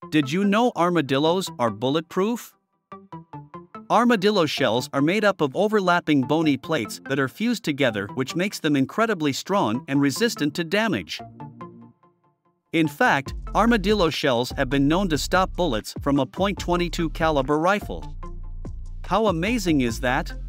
Did you know armadillos are bulletproof? Armadillo shells are made up of overlapping bony plates that are fused together, which makes them incredibly strong and resistant to damage. In fact, armadillo shells have been known to stop bullets from a .22 caliber rifle. How amazing is that?